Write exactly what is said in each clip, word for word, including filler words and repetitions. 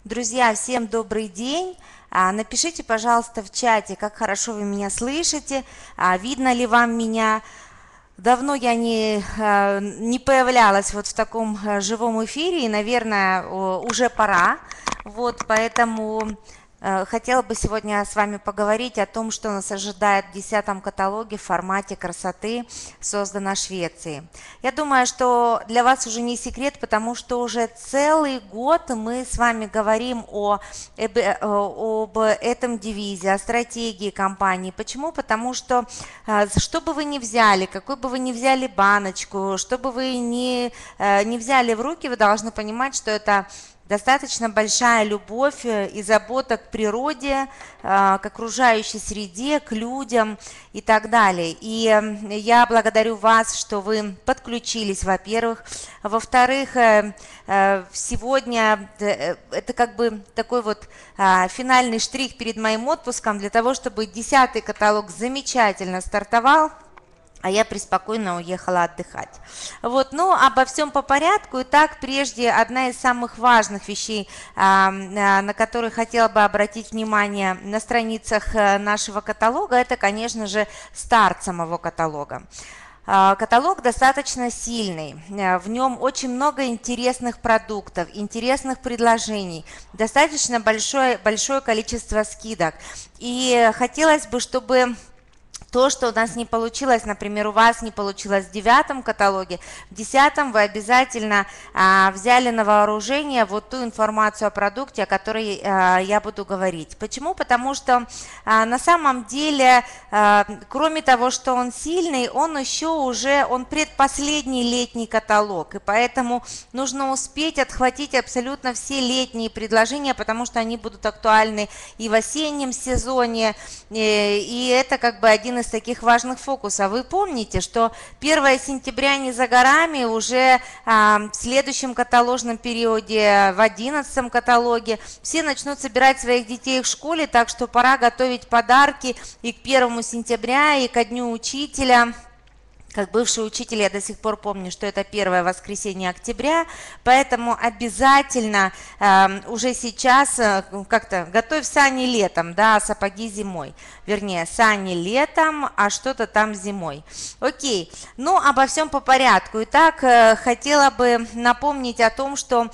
Друзья, всем добрый день. А, Напишите, пожалуйста, в чате, как хорошо вы меня слышите, а, видно ли вам меня. Давно я не, а, не появлялась вот в таком а, живом эфире, и, наверное, о, уже пора. Вот, поэтому э, хотела бы сегодня с вами поговорить о том, что нас ожидает в десятом каталоге в формате красоты, созданном Швецией. Я думаю, что для вас уже не секрет, потому что уже целый год мы с вами говорим о, э, об этом девизе, о стратегии компании. Почему? Потому что э, что бы вы ни взяли, какой бы вы ни взяли баночку, что бы вы ни, э, ни взяли в руки, вы должны понимать, что это достаточно большая любовь и забота к природе, к окружающей среде, к людям и так далее. И я благодарю вас, что вы подключились, во-первых. Во-вторых, сегодня это как бы такой вот финальный штрих перед моим отпуском для того, чтобы десятый каталог замечательно стартовал, а я преспокойно уехала отдыхать. Вот, ну, обо всем по порядку. Итак, прежде одна из самых важных вещей, на которые хотела бы обратить внимание на страницах нашего каталога, это, конечно же, старт самого каталога. Каталог достаточно сильный, в нем очень много интересных продуктов, интересных предложений, достаточно большое, большое количество скидок. И хотелось бы, чтобы то, что у нас не получилось, например, у вас не получилось в девятом каталоге, в десятом вы обязательно а, взяли на вооружение вот ту информацию о продукте, о которой а, я буду говорить. Почему? Потому что а, на самом деле, а, кроме того, что он сильный, он еще уже, он предпоследний летний каталог, и поэтому нужно успеть отхватить абсолютно все летние предложения, потому что они будут актуальны и в осеннем сезоне, и, и это как бы один из таких важных фокусов. Вы помните, что первое сентября не за горами, уже а, в следующем каталожном периоде, в одиннадцатом каталоге, все начнут собирать своих детей в школе, так что пора готовить подарки и к первому сентября, и ко дню учителя. Как бывший учитель я до сих пор помню, что это первое воскресенье октября, поэтому обязательно э, уже сейчас э, как-то готовь сани летом, да, а сапоги зимой. Вернее, сани летом, а что-то там зимой. Окей, ну обо всем по порядку. Итак, э, хотела бы напомнить о том, что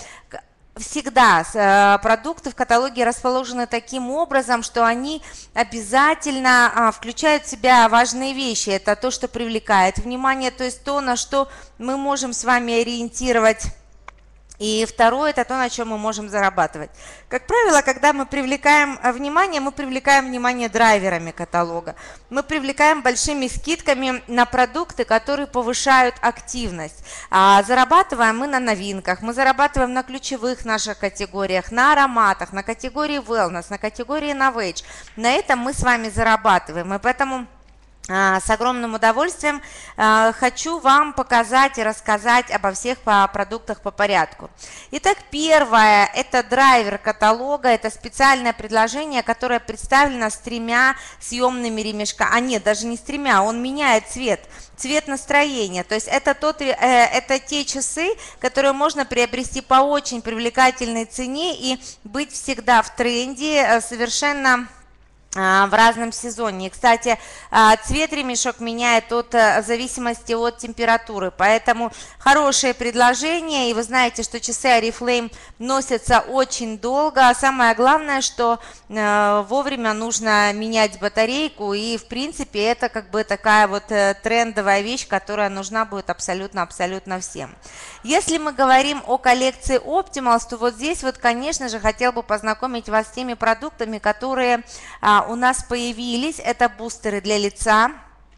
всегда продукты в каталоге расположены таким образом, что они обязательно включают в себя важные вещи. Это то, что привлекает внимание, то есть то, на что мы можем с вами ориентировать. И второе, это то, на чем мы можем зарабатывать. Как правило, когда мы привлекаем внимание, мы привлекаем внимание драйверами каталога. Мы привлекаем большими скидками на продукты, которые повышают активность. А зарабатываем мы на новинках, мы зарабатываем на ключевых наших категориях, на ароматах, на категории wellness, на категории novage. На этом мы с вами зарабатываем. И поэтому с огромным удовольствием хочу вам показать и рассказать обо всех продуктах по порядку. Итак, первое – это драйвер каталога, это специальное предложение, которое представлено с тремя съемными ремешками. А нет, даже не с тремя, он меняет цвет, цвет настроения. То есть это, тот, это те часы, которые можно приобрести по очень привлекательной цене и быть всегда в тренде совершенно в разном сезоне. И, кстати, цвет ремешок меняет от, в зависимости от температуры, поэтому хорошее предложение, и вы знаете, что часы Oriflame носятся очень долго, а самое главное, что вовремя нужно менять батарейку, и в принципе это как бы такая вот трендовая вещь, которая нужна будет абсолютно-абсолютно всем. Если мы говорим о коллекции Optimals, то вот здесь вот, конечно же, хотел бы познакомить вас с теми продуктами, которые у нас появились. Это бустеры для лица.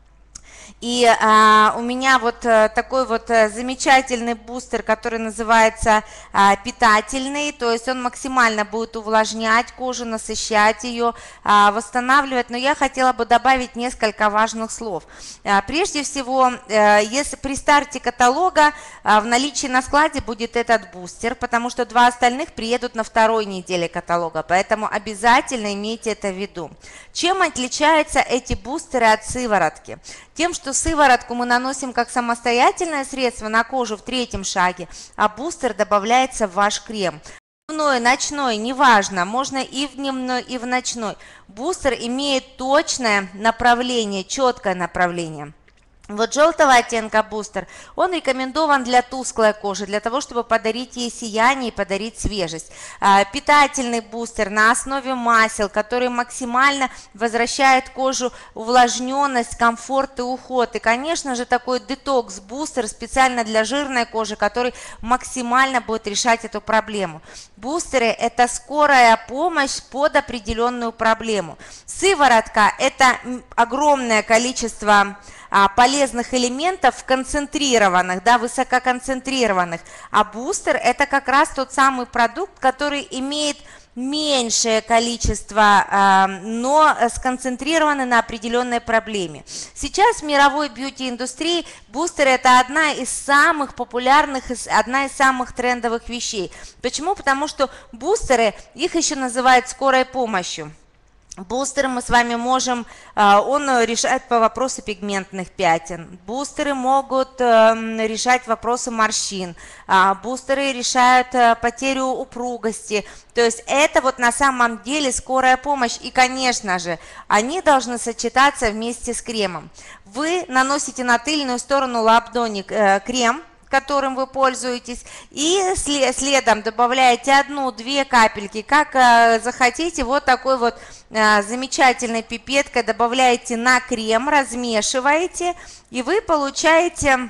И а, у меня вот а, такой вот а, замечательный бустер, который называется а, питательный, то есть он максимально будет увлажнять кожу, насыщать ее, а, восстанавливать. Но я хотела бы добавить несколько важных слов. А, прежде всего, а, если при старте каталога а, в наличии на складе будет этот бустер, потому что два остальных приедут на второй неделе каталога, поэтому обязательно имейте это в виду. Чем отличаются эти бустеры от сыворотки? Тем, что сыворотку мы наносим как самостоятельное средство на кожу в третьем шаге, а бустер добавляется в ваш крем. дневной, ночной, неважно, можно и в дневной, и в ночной. Бустер имеет точное направление, четкое направление. Вот желтого оттенка бустер, он рекомендован для тусклой кожи, для того, чтобы подарить ей сияние и подарить свежесть. А, питательный бустер на основе масел, который максимально возвращает кожу увлажненность, комфорт и уход. И, конечно же, такой детокс-бустер специально для жирной кожи, который максимально будет решать эту проблему. Бустеры – это скорая помощь под определенную проблему. Сыворотка – это огромное количество полезных элементов концентрированных, да, высококонцентрированных, а бустер – это как раз тот самый продукт, который имеет меньшее количество, но сконцентрированы на определенной проблеме. Сейчас в мировой бьюти-индустрии бустеры – это одна из самых популярных, одна из самых трендовых вещей. Почему? Потому что бустеры, их еще называют скорой помощью. Бустеры мы с вами можем, он решает по вопросу пигментных пятен. Бустеры могут решать вопросы морщин. Бустеры решают потерю упругости. То есть это вот на самом деле скорая помощь. И, конечно же, они должны сочетаться вместе с кремом. Вы наносите на тыльную сторону ладони крем, которым вы пользуетесь, и следом добавляете одну-две капельки, как э, захотите, вот такой вот э, замечательной пипеткой добавляете на крем, размешиваете, и вы получаете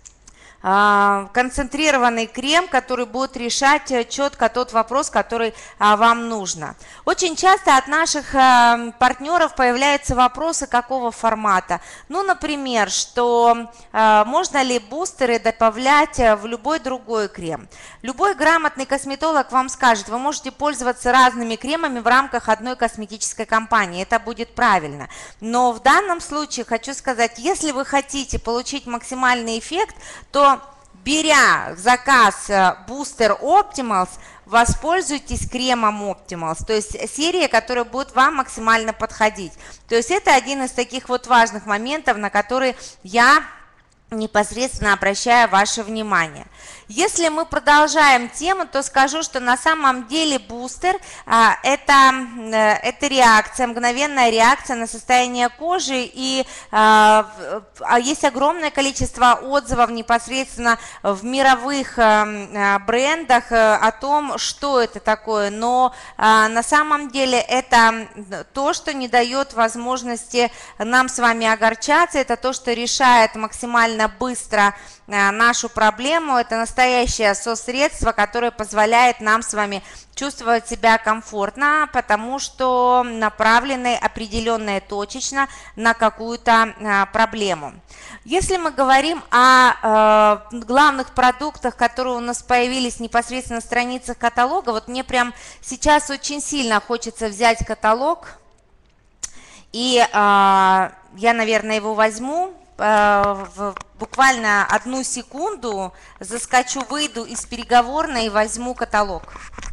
концентрированный крем, который будет решать четко тот вопрос, который вам нужно. Очень часто от наших партнеров появляются вопросы какого формата. Ну, например, что можно ли бустеры добавлять в любой другой крем. Любой грамотный косметолог вам скажет, вы можете пользоваться разными кремами в рамках одной косметической компании. Это будет правильно. Но в данном случае хочу сказать, если вы хотите получить максимальный эффект, то беря в заказ бустер Optimals, воспользуйтесь кремом Optimals, то есть серия, которая будет вам максимально подходить. То есть это один из таких вот важных моментов, на которые я непосредственно обращаю ваше внимание. Если мы продолжаем тему, то скажу, что на самом деле бустер а, это, это реакция, мгновенная реакция на состояние кожи, и а, есть огромное количество отзывов непосредственно в мировых а, брендах а, о том, что это такое, но а, на самом деле это то, что не дает возможности нам с вами огорчаться, это то, что решает максимально быстро нашу проблему. Это настоящее соцсредство, которое позволяет нам с вами чувствовать себя комфортно, потому что направлены определенно и точечно на какую-то проблему. Если мы говорим о э, главных продуктах, которые у нас появились непосредственно на страницах каталога, вот мне прям сейчас очень сильно хочется взять каталог, и э, я, наверное, его возьму. В буквально одну секунду заскочу, выйду из переговорной и возьму каталог.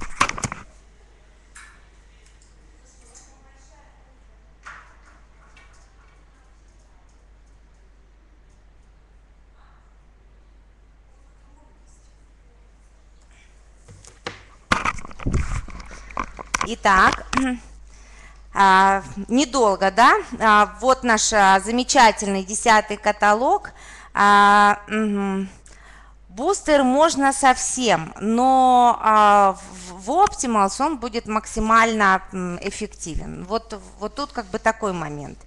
Итак, А, недолго, да? А, вот наш а, замечательный десятый каталог. А, угу. Бустер можно совсем, но а, в, в Optimals он будет максимально эффективен. Вот, вот тут как бы такой момент.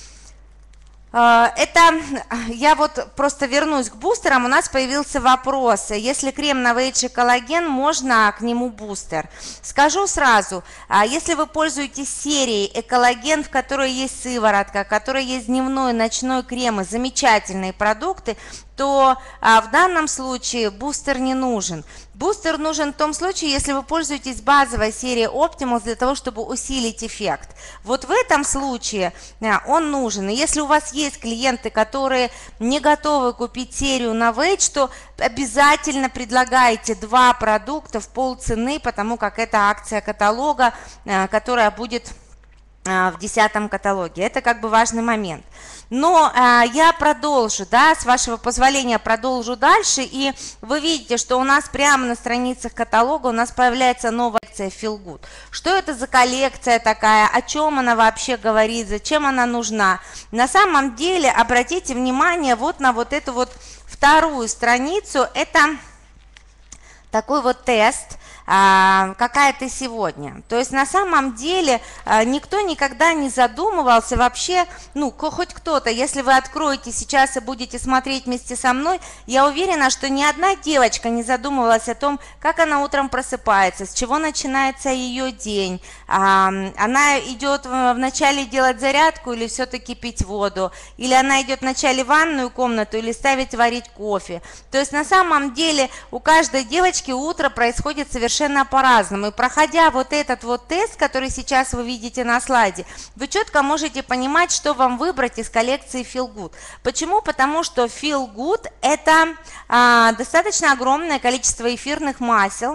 Это, я вот просто вернусь к бустерам, у нас появился вопрос, если крем Novage коллаген, можно к нему бустер? Скажу сразу, если вы пользуетесь серией эколлаген, в которой есть сыворотка, в которой есть дневной, ночной кремы, замечательные продукты, то а, в данном случае бустер не нужен. Бустер нужен в том случае, если вы пользуетесь базовой серией Optimals для того, чтобы усилить эффект. Вот в этом случае а, он нужен. И если у вас есть клиенты, которые не готовы купить серию Novage, то обязательно предлагайте два продукта в полцены, потому как это акция каталога, а, которая будет в десятом каталоге. Это как бы важный момент. Но а, я продолжу, да, с вашего позволения продолжу дальше, и вы видите, что у нас прямо на страницах каталога у нас появляется новая коллекция Feel Good. Что это за коллекция такая, о чем она вообще говорит, зачем она нужна? На самом деле, обратите внимание вот на вот эту вот вторую страницу, это такой вот тест, какая ты сегодня. То есть на самом деле никто никогда не задумывался вообще, ну, хоть кто-то, если вы откроете сейчас и будете смотреть вместе со мной, я уверена, что ни одна девочка не задумывалась о том, как она утром просыпается, с чего начинается ее день, она идет вначале делать зарядку или все-таки пить воду, или она идет вначале в ванную комнату или ставить варить кофе. То есть на самом деле у каждой девочки утро происходит совершенно по-разному. И проходя вот этот вот тест, который сейчас вы видите на слайде, вы четко можете понимать, что вам выбрать из коллекции Feel Good. Почему? Потому что Feel Good – это а, достаточно огромное количество эфирных масел.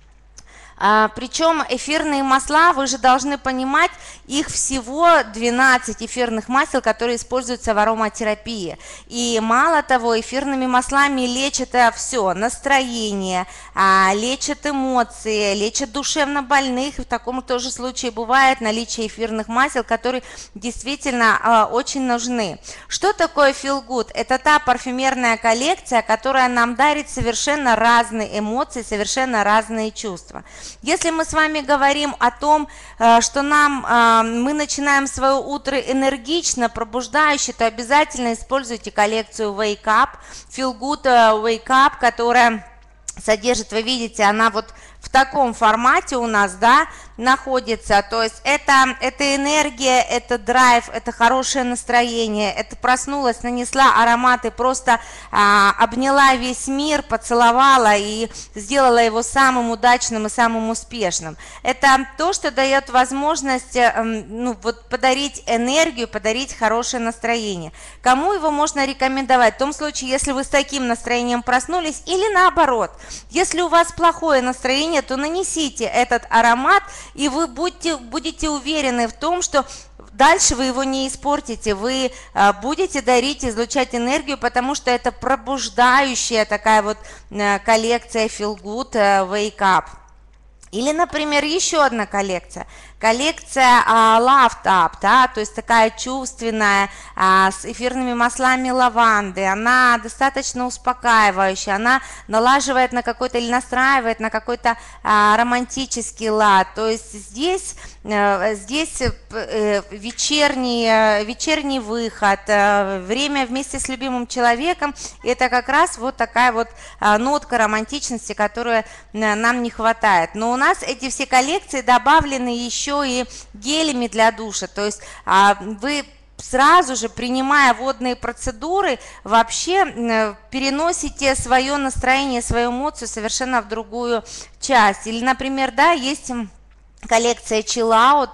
А, причем эфирные масла, вы же должны понимать, их всего двенадцать эфирных масел, которые используются в ароматерапии. И мало того, эфирными маслами лечат все, настроение, а, лечат эмоции, лечат душевно больных. В таком тоже случае бывает наличие эфирных масел, которые действительно а, очень нужны. Что такое Feel Good? Это та парфюмерная коллекция, которая нам дарит совершенно разные эмоции, совершенно разные чувства. Если мы с вами говорим о том, что нам, мы начинаем свое утро энергично, пробуждающе, то обязательно используйте коллекцию Wake Up, Feel Good Wake Up, которая содержит, вы видите, она вот в таком формате у нас, да, находится, то есть это, это энергия, это драйв, это хорошее настроение, это проснулась, нанесла ароматы, просто а, обняла весь мир, поцеловала и сделала его самым удачным и самым успешным. Это то, что дает возможность, ну, вот, подарить энергию, подарить хорошее настроение. Кому его можно рекомендовать? В том случае, если вы с таким настроением проснулись, или наоборот, если у вас плохое настроение, то нанесите этот аромат, и вы будете, будете уверены в том, что дальше вы его не испортите, вы а, будете дарить, излучать энергию, потому что это пробуждающая такая вот а, коллекция Feel Good Wake Up. Или, например, еще одна коллекция. Коллекция а, Love Up, да, то есть такая чувственная, а, с эфирными маслами лаванды. Она достаточно успокаивающая, она налаживает на какой-то или настраивает на какой-то а, романтический лад. То есть здесь, а, здесь а, вечерний, а, вечерний выход, а, время вместе с любимым человеком. Это как раз вот такая вот а, нотка романтичности, которую а, нам не хватает. Но у нас эти все коллекции добавлены еще и гелями для душа, то есть а, вы сразу же, принимая водные процедуры, вообще э, переносите свое настроение, свою эмоцию совершенно в другую часть. Или, например, да, есть коллекция Chill Out,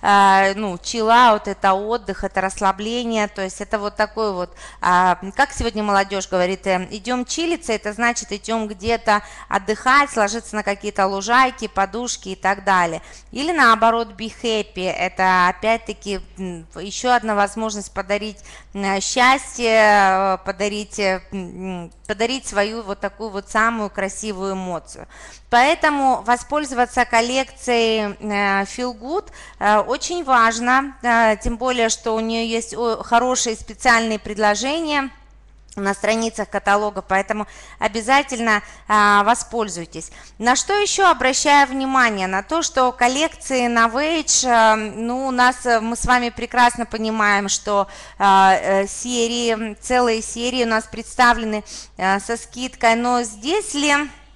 э, ну, Chill Out это отдых, это расслабление, то есть это вот такой вот, э, как сегодня молодежь говорит, э, идем чилиться, это значит идем где-то отдыхать, ложиться на какие-то лужайки, подушки и так далее. Или наоборот Be Happy, это опять-таки еще одна возможность подарить э, счастье, подарить, э, подарить свою вот такую вот самую красивую эмоцию. Поэтому воспользоваться коллекцией Feel Good очень важно, тем более, что у нее есть хорошие специальные предложения на страницах каталога, поэтому обязательно а, воспользуйтесь. На что еще обращаю внимание? На то, что коллекции Novage, а, ну, у нас, мы с вами прекрасно понимаем, что а, серии, целые серии у нас представлены а, со скидкой, но здесь ли...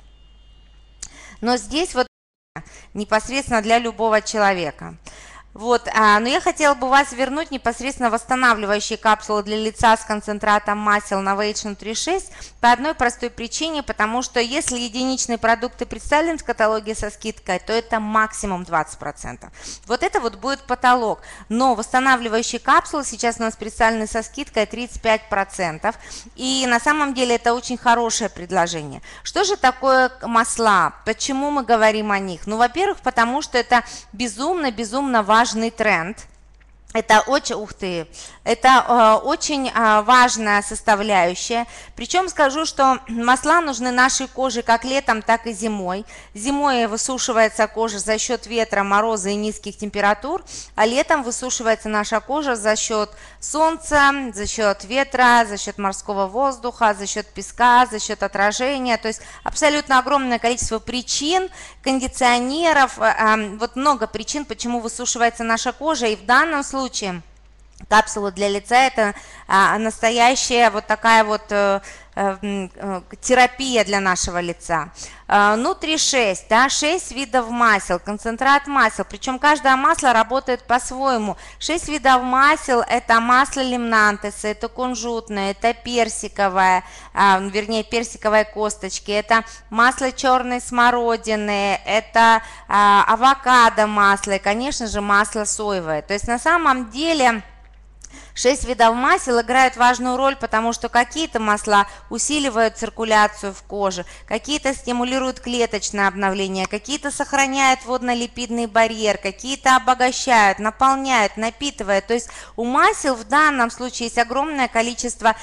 Но здесь вот непосредственно для любого человека. Вот, а, но я хотела бы вас вернуть непосредственно восстанавливающие капсулы для лица с концентратом масел Novage Nutri шесть по одной простой причине, потому что если единичные продукты представлены в каталоге со скидкой, то это максимум двадцать процентов. Вот это вот будет потолок. Но восстанавливающие капсулы сейчас у нас представлены со скидкой тридцать пять процентов. И на самом деле это очень хорошее предложение. Что же такое масла? Почему мы говорим о них? Ну, во-первых, потому что это безумно-безумно важно. Важный тренд. Это очень, ух ты, это э, очень э, важная составляющая. Причем скажу, что масла нужны нашей коже как летом, так и зимой. Зимой высушивается кожа за счет ветра, мороза и низких температур, а летом высушивается наша кожа за счет солнца, за счет ветра, за счет морского воздуха, за счет песка, за счет отражения. То есть абсолютно огромное количество причин, кондиционеров, э, э, вот много причин, почему высушивается наша кожа. И в данном случае случае капсула для лица это а, настоящая вот такая вот а, а, терапия для нашего лица. А, нутри шесть, да, шесть видов масел, концентрат масел, причем каждое масло работает по-своему. шесть видов масел — это масло лимнантеса, это кунжутное, это персиковое, а, вернее персиковой косточки, это масло черной смородины, это а, авокадо масло и, конечно же, масло соевое. То есть на самом деле шесть видов масел играют важную роль, потому что какие-то масла усиливают циркуляцию в коже, какие-то стимулируют клеточное обновление, какие-то сохраняют водно-липидный барьер, какие-то обогащают, наполняют, напитывают. То есть у масел в данном случае есть огромное количество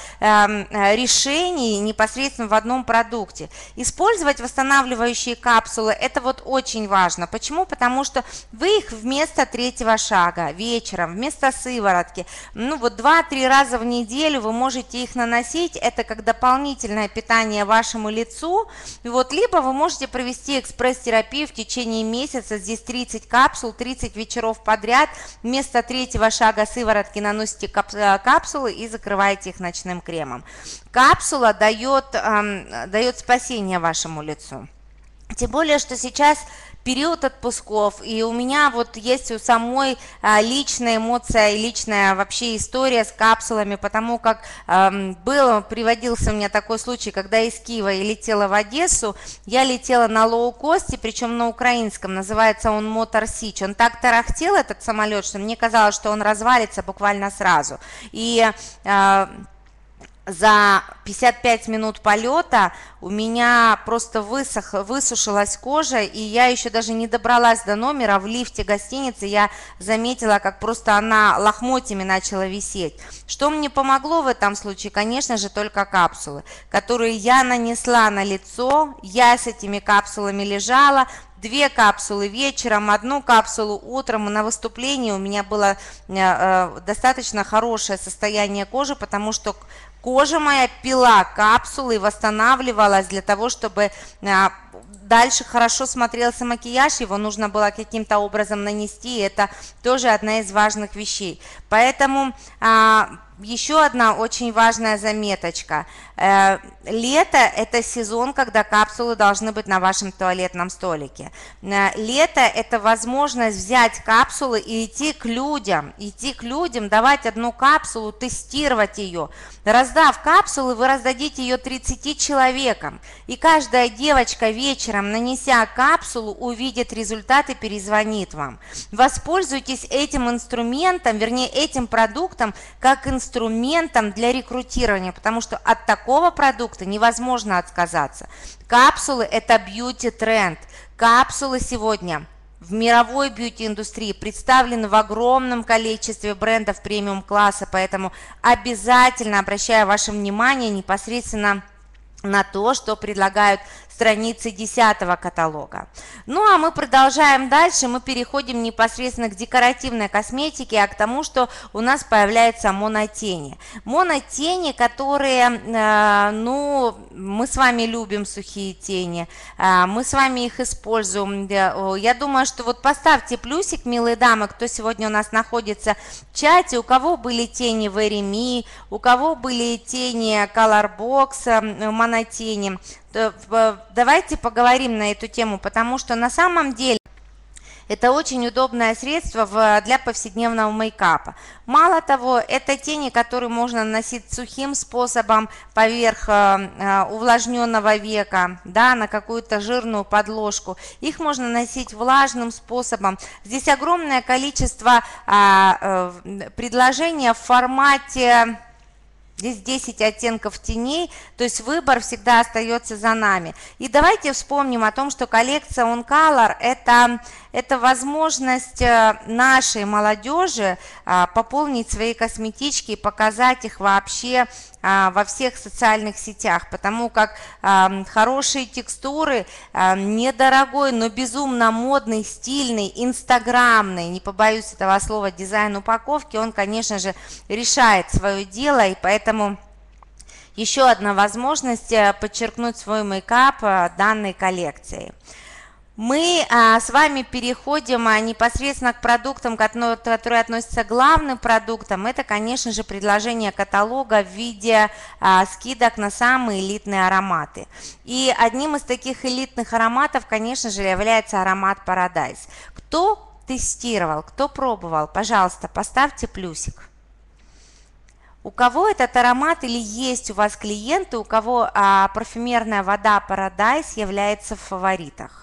э, решений непосредственно в одном продукте. Использовать восстанавливающие капсулы — это вот очень важно. Почему? Потому что вы их вместо третьего шага вечером, вместо сыворотки, ну вот два-три раза в неделю вы можете их наносить, это как дополнительное питание вашему лицу, и вот, либо вы можете провести экспресс-терапию в течение месяца, здесь тридцать капсул, тридцать вечеров подряд, вместо третьего шага сыворотки наносите капсулы и закрываете их ночным кремом. Капсула дает, эм, дает спасение вашему лицу, тем более, что сейчас период отпусков, и у меня вот есть у самой а, личная эмоция и личная вообще история с капсулами, потому как а, был, приводился у меня такой случай, когда из Киева я летела в Одессу, я летела на лоукосте, причем на украинском, называется он Motor Sich, он так тарахтел, этот самолет, что мне казалось, что он развалится буквально сразу, и а, за пятьдесят пять минут полета у меня просто высох, высушилась кожа, и я еще даже не добралась до номера, в лифте гостиницы я заметила, как просто она лохмотьями начала висеть. Что мне помогло в этом случае? Конечно же, только капсулы, которые я нанесла на лицо, я с этими капсулами лежала, две капсулы вечером, одну капсулу утром, и на выступлении у меня было э, достаточно хорошее состояние кожи, потому что кожа моя пила капсулы и восстанавливалась для того, чтобы а, дальше хорошо смотрелся макияж, его нужно было каким-то образом нанести, это тоже одна из важных вещей. Поэтому а, еще одна очень важная заметочка. Э, лето – это сезон, когда капсулы должны быть на вашем туалетном столике. Э, лето – это возможность взять капсулы и идти к людям, идти к людям, давать одну капсулу, тестировать ее. Раздав капсулы, вы раздадите ее тридцати человекам, и каждая девочка вечером, нанеся капсулу, увидит результат и перезвонит вам. Воспользуйтесь этим инструментом, вернее этим продуктом, как инструментом для рекрутирования, потому что от такого продукта невозможно отказаться. Капсулы – это бьюти-тренд. Капсулы сегодня в мировой бьюти-индустрии представлены в огромном количестве брендов премиум-класса, поэтому обязательно обращаю ваше внимание непосредственно на то, что предлагают страницы десятого каталога. Ну а мы продолжаем дальше, мы переходим непосредственно к декоративной косметике, а к тому, что у нас появляются монотени. Монотени, которые, э, ну, мы с вами любим сухие тени, э, мы с вами их используем. Я думаю, что вот поставьте плюсик, милые дамы, кто сегодня у нас находится в чате, у кого были тени Very Me, у кого были тени Colorbox, монотени. Давайте поговорим на эту тему, потому что на самом деле это очень удобное средство для повседневного мейкапа. Мало того, это тени, которые можно наносить сухим способом поверх увлажненного века, да, на какую-то жирную подложку. Их можно наносить влажным способом. Здесь огромное количество а, предложений в формате... Здесь десять оттенков теней, то есть выбор всегда остается за нами. И давайте вспомним о том, что коллекция On Color это, это возможность нашей молодежи пополнить свои косметички и показать их вообще во всех социальных сетях, потому как хорошие текстуры, недорогой, но безумно модный, стильный, инстаграмный, не побоюсь этого слова, дизайн упаковки, он, конечно же, решает свое дело, и поэтому еще одна возможность подчеркнуть свой мейкап данной коллекции. Мы а, с вами переходим а, непосредственно к продуктам, которые, которые относятся к главным продуктам. Это, конечно же, предложение каталога в виде а, скидок на самые элитные ароматы. И одним из таких элитных ароматов, конечно же, является аромат Paradise. Кто тестировал, кто пробовал, пожалуйста, поставьте плюсик. У кого этот аромат или есть у вас клиенты, у кого а, парфюмерная вода Paradise является в фаворитах?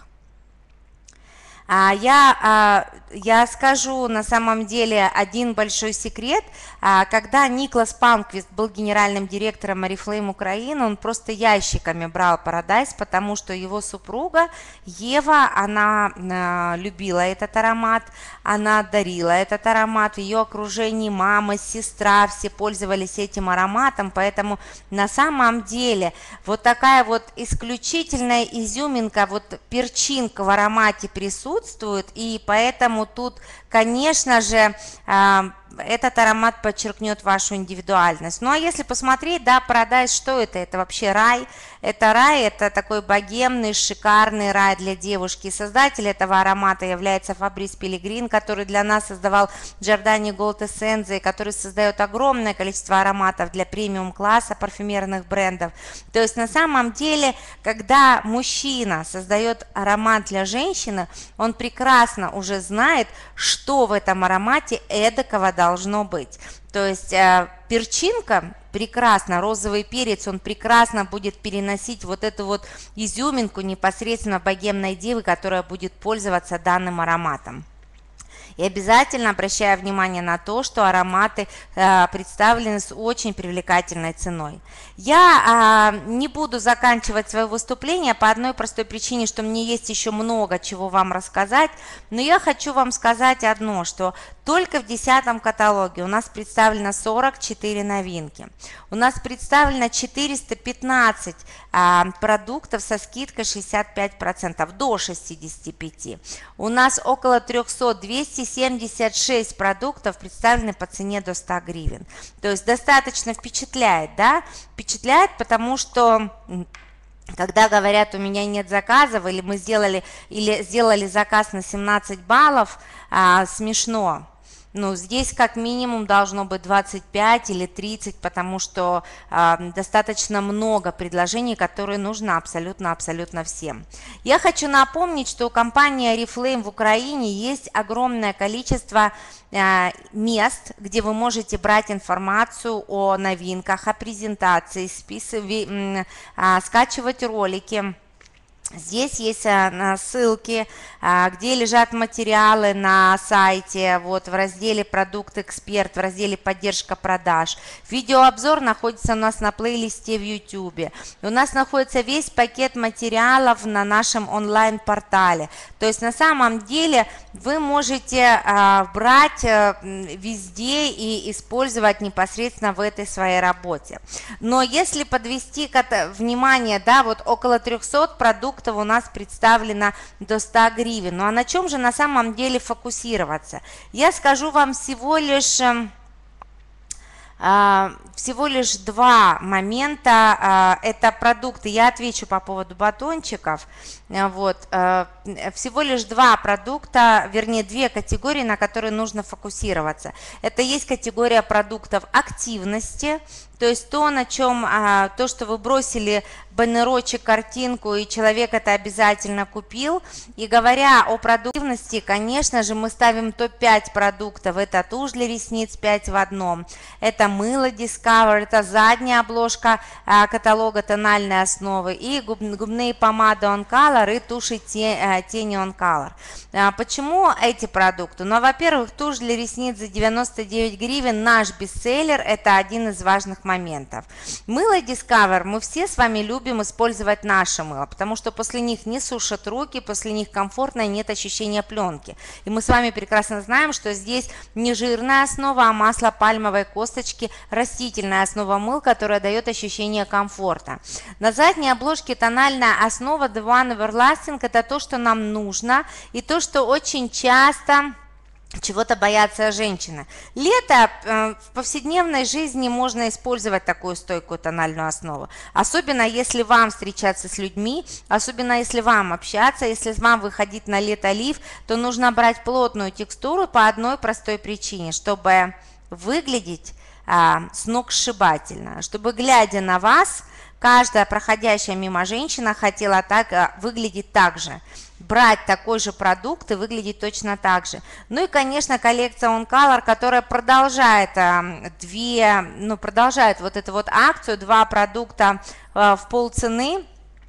Я, я скажу на самом деле один большой секрет. Когда Никлас Палмквист был генеральным директором Oriflame Украины, он просто ящиками брал Paradise, потому что его супруга Ева, она любила этот аромат, она дарила этот аромат, в ее окружении мама, сестра, все пользовались этим ароматом, поэтому на самом деле вот такая вот исключительная изюминка, вот перчинка в аромате присутствует, и поэтому тут, конечно же, этот аромат подчеркнет вашу индивидуальность. Ну а если посмотреть, да, Paradise, что это? Это вообще рай. Это рай, это такой богемный, шикарный рай для девушки. Создатель этого аромата является Фабрис Пелегрин, который для нас создавал Giordani Gold Essence, который создает огромное количество ароматов для премиум-класса парфюмерных брендов. То есть на самом деле, когда мужчина создает аромат для женщины, он прекрасно уже знает, что в этом аромате эдакого должно быть. То есть э, перчинка прекрасно, розовый перец, он прекрасно будет переносить вот эту вот изюминку непосредственно богемной девы, которая будет пользоваться данным ароматом. И обязательно обращаю внимание на то, что ароматы э, представлены с очень привлекательной ценой. Я э, не буду заканчивать свое выступление по одной простой причине, что мне есть еще много чего вам рассказать, но я хочу вам сказать одно, что только в десятом каталоге у нас представлено сорок четыре новинки. У нас представлено четыреста пятнадцать э, продуктов со скидкой шестьдесят пять процентов до шестидесяти пяти процентов. У нас около трёхсот, двухсот семидесяти шести продуктов представлены по цене до ста гривен. То есть достаточно впечатляет, да? Впечатляет, потому что когда говорят, у меня нет заказов, или мы сделали, или сделали заказ на семнадцать баллов, а, смешно. Ну, здесь как минимум должно быть двадцать пять или тридцать, потому что э, достаточно много предложений, которые нужно абсолютно-абсолютно всем. Я хочу напомнить, что у компании Oriflame в Украине есть огромное количество э, мест, где вы можете брать информацию о новинках, о презентации, списывать, э, э, скачивать ролики. Здесь есть ссылки, где лежат материалы на сайте, вот в разделе «Продукт Эксперт», в разделе «Поддержка продаж». Видеообзор находится у нас на плейлисте в YouTube. У нас находится весь пакет материалов на нашем онлайн-портале. То есть на самом деле вы можете брать везде и использовать непосредственно в этой своей работе. Но если подвести внимание, да, вот около трёхсот продуктов у нас представлено до ста гривен. Ну а на чем же на самом деле фокусироваться? Я скажу вам всего лишь... Всего лишь два момента, это продукты, я отвечу по поводу батончиков, вот, всего лишь два продукта, вернее две категории, на которые нужно фокусироваться. Это есть категория продуктов активности, то есть то, на чем, то, что вы бросили баннерочек, картинку, и человек это обязательно купил. И говоря о продуктивности, конечно же, мы ставим топ пять продуктов. Это тушь для ресниц пять в одном, это мыло Discover, это задняя обложка а, каталога тональной основы, и губ, губные помады On Color и туши те, тени On Color. А, почему эти продукты? Ну, во-первых, тушь для ресниц за девяносто девять гривен, наш бестселлер, это один из важных моментов. моментов. Мыло Discover мы все с вами любим использовать наше мыло, потому что после них не сушат руки, после них комфортно и нет ощущения пленки. И мы с вами прекрасно знаем, что здесь не жирная основа, а масло пальмовой косточки, растительная основа мыл, которая дает ощущение комфорта. На задней обложке тональная основа The One Everlasting, это то, что нам нужно, и то, что очень часто чего-то боятся женщины. Лето э, в повседневной жизни можно использовать такую стойкую тональную основу, особенно если вам встречаться с людьми, особенно если вам общаться, если вам выходить на лето-лив, то нужно брать плотную текстуру по одной простой причине, чтобы выглядеть э, сногсшибательно, чтобы, глядя на вас, каждая проходящая мимо женщина хотела так э, выглядеть так же. Брать такой же продукт и выглядеть точно так же. Ну и, конечно, коллекция On Color, которая продолжает э, две, ну, продолжает вот эту вот акцию, два продукта э, в полцены.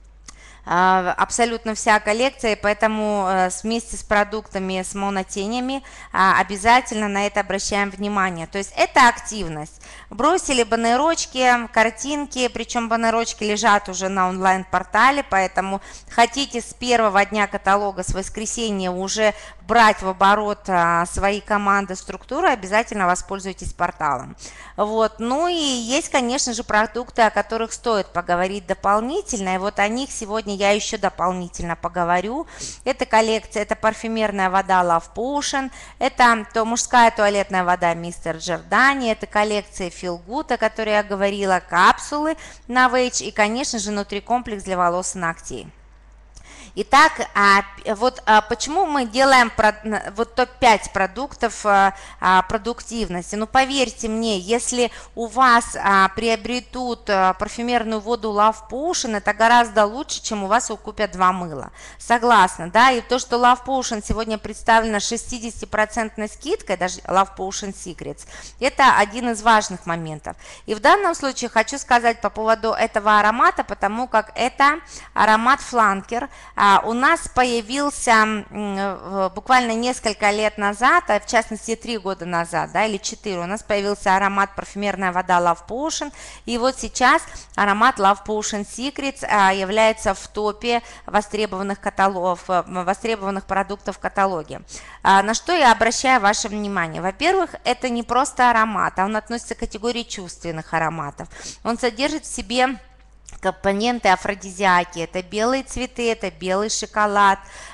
Абсолютно вся коллекция, и поэтому вместе с продуктами, с монотенями обязательно на это обращаем внимание. То есть это активность. Бросили баннерочки, картинки, причем баннерочки лежат уже на онлайн-портале, поэтому хотите с первого дня каталога, с воскресенья уже брать в оборот свои команды, структуры, обязательно воспользуйтесь порталом. Вот. Ну и есть, конечно же, продукты, о которых стоит поговорить дополнительно, и вот о них сегодня я еще дополнительно поговорю. Это коллекция, это парфюмерная вода Love Potion, это то мужская туалетная вода мистер Giordani, это коллекция Feel Good, о которой я говорила, капсулы Novage и, конечно же, нутрикомплекс для волос и ногтей. Итак, вот почему мы делаем вот топ пять продуктов продуктивности. Ну, поверьте мне, если у вас приобретут парфюмерную воду Love Potion, это гораздо лучше, чем у вас купят два мыла. Согласна, да? И то, что Love Potion сегодня представлена шестидесятипроцентной скидкой, даже Love Potion Secrets, это один из важных моментов. И в данном случае хочу сказать по поводу этого аромата, потому как это аромат фланкер. У нас появился буквально несколько лет назад, а в частности три года назад, да, или четыре, у нас появился аромат парфюмерная вода Love Potion, и вот сейчас аромат Love Potion Secrets является в топе востребованных каталогов, востребованных продуктов в каталоге. На что я обращаю ваше внимание? Во-первых, это не просто аромат, а он относится к категории чувственных ароматов. Он содержит в себе компоненты афродизиаки, это белые цветы, это белый шоколад,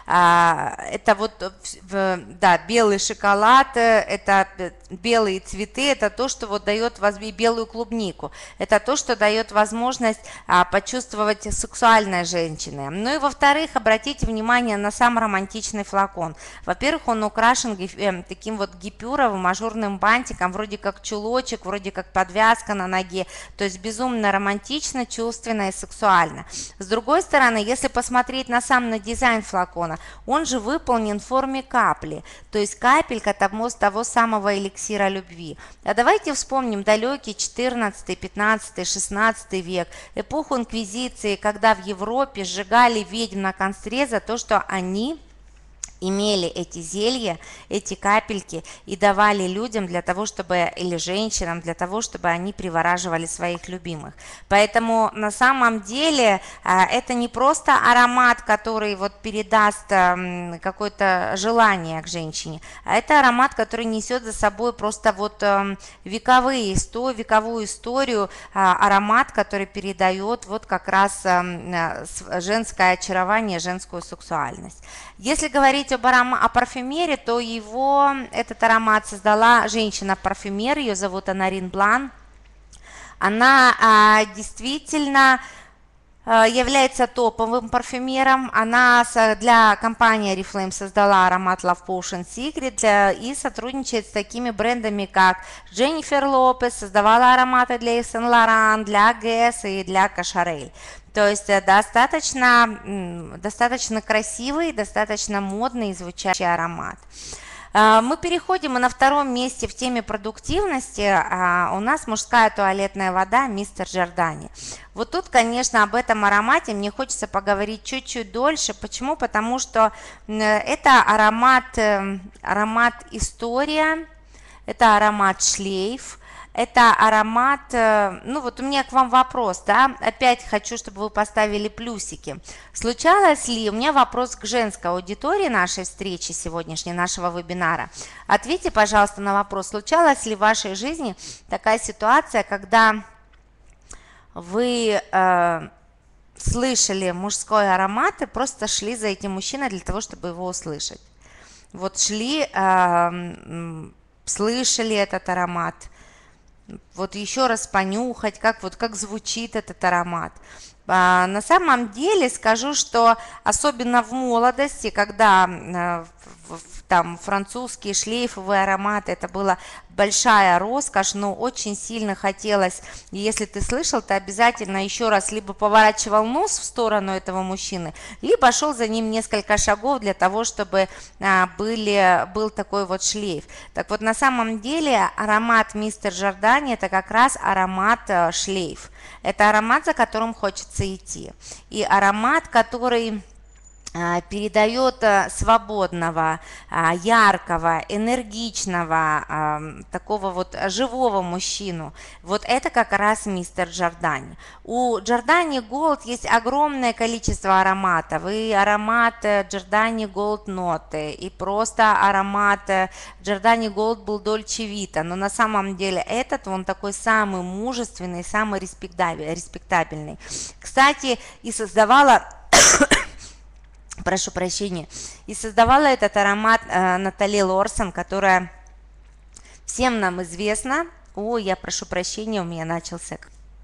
это вот, да, белый шоколад, это белые цветы, это то, что вот дает белую клубнику, это то, что дает возможность почувствовать сексуальной женщины. Ну и во-вторых, обратите внимание на сам романтичный флакон. Во-первых, он украшен таким вот гипюровым ажурным бантиком, вроде как чулочек, вроде как подвязка на ноге, то есть безумно романтично, чувственно и сексуально. С другой стороны, если посмотреть на сам на дизайн флакона, он же выполнен в форме капли, то есть капелька того, того самого эликсира любви. А давайте вспомним далекий четырнадцатый, пятнадцатый, шестнадцатый век, эпоху инквизиции, когда в Европе сжигали ведьм на костре за то, что они имели эти зелья, эти капельки и давали людям для того, чтобы, или женщинам, для того, чтобы они привораживали своих любимых. Поэтому на самом деле это не просто аромат, который вот передаст какое-то желание к женщине, а это аромат, который несет за собой просто вот вековые истории, вековую историю, аромат, который передает вот как раз женское очарование, женскую сексуальность. Если говорить об аром... о парфюмере, то его, этот аромат создала женщина-парфюмер, ее зовут Анарин Блан. Она а, действительно а, является топовым парфюмером. Она для компании Oriflame создала аромат Love Potion Secret для, и сотрудничает с такими брендами, как Дженнифер Лопес, создавала ароматы для Yves Saint Laurent, для Guess и для Cacharel. То есть достаточно, достаточно красивый, достаточно модный и звучащий аромат. Мы переходим, и на втором месте в теме продуктивности у нас мужская туалетная вода мистер Giordani. Вот тут, конечно, об этом аромате мне хочется поговорить чуть-чуть дольше. Почему? Потому что это аромат, аромат история, это аромат шлейф. Это аромат, ну вот у меня к вам вопрос, да, опять хочу, чтобы вы поставили плюсики. Случалось ли, у меня вопрос к женской аудитории нашей встречи сегодняшней, нашего вебинара. Ответьте, пожалуйста, на вопрос, случалась ли в вашей жизни такая ситуация, когда вы э, слышали мужской аромат и просто шли за этим мужчиной для того, чтобы его услышать? Вот шли, э, слышали этот аромат, вот еще раз понюхать, как, вот, как звучит этот аромат. А, на самом деле скажу, что особенно в молодости, когда а, в, в, там французские шлейфовые ароматы, это была большая роскошь, но очень сильно хотелось, и если ты слышал, ты обязательно еще раз либо поворачивал нос в сторону этого мужчины, либо шел за ним несколько шагов для того, чтобы а, были, был такой вот шлейф. Так вот, на самом деле аромат мистер Giordani это как раз аромат а, шлейф. Это аромат, за которым хочется идти. И аромат, который передает свободного, яркого, энергичного, такого вот живого мужчину. Вот это как раз мистер Giordani. У Giordani Gold есть огромное количество ароматов. И аромат Giordani Gold Note, и просто аромат Giordani Gold был Dolce Vita. Но на самом деле этот, он такой самый мужественный, самый респектабельный. Кстати, и создавала... прошу прощения, и создавала этот аромат э, Натали Лорсон, которая всем нам известна. О, я прошу прощения, у меня начался.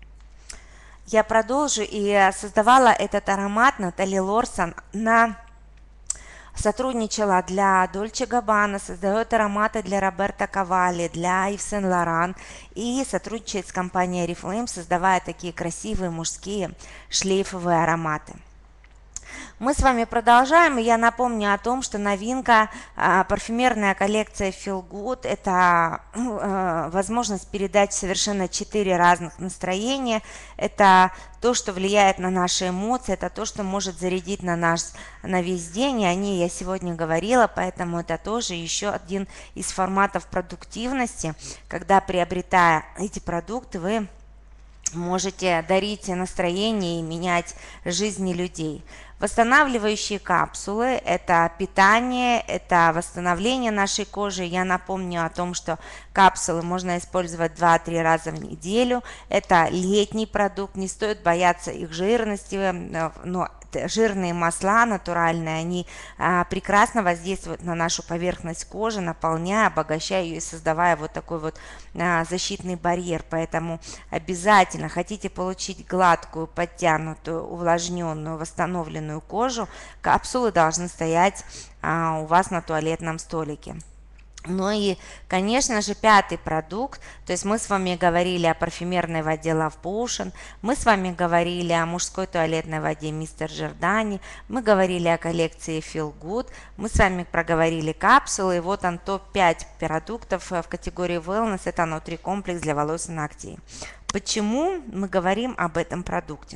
Я продолжу. И создавала этот аромат Натали Лорсон, на сотрудничала для Dolce Gabbana, создает ароматы для Роберто Кавалли, для Yves Saint Laurent и сотрудничает с компанией Oriflame, создавая такие красивые мужские шлейфовые ароматы. Мы с вами продолжаем, и я напомню о том, что новинка, э, парфюмерная коллекция Feel Good, это э, возможность передать совершенно четыре разных настроения, это то, что влияет на наши эмоции, это то, что может зарядить на нас на весь день, и о ней я сегодня говорила, поэтому это тоже еще один из форматов продуктивности, когда, приобретая эти продукты, вы можете дарить настроение и менять жизни людей. Восстанавливающие капсулы – это питание, это восстановление нашей кожи. Я напомню о том, что капсулы можно использовать два-три раза в неделю. Это летний продукт, не стоит бояться их жирности, но жирные масла натуральные, они а, прекрасно воздействуют на нашу поверхность кожи, наполняя, обогащая ее и создавая вот такой вот а, защитный барьер. Поэтому обязательно, хотите получить гладкую, подтянутую, увлажненную, восстановленную кожу, капсулы должны стоять а, у вас на туалетном столике. Ну и, конечно же, пятый продукт, то есть мы с вами говорили о парфюмерной воде Love Potion, мы с вами говорили о мужской туалетной воде мистер Giordani, мы говорили о коллекции Feel Good, мы с вами проговорили капсулы, и вот он топ пять продуктов в категории Wellness, это нутрикомплекс для волос и ногтей. Почему мы говорим об этом продукте?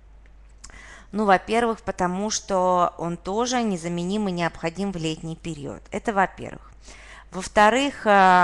Ну, во-первых, потому что он тоже незаменим и необходим в летний период, это во-первых. Во-вторых,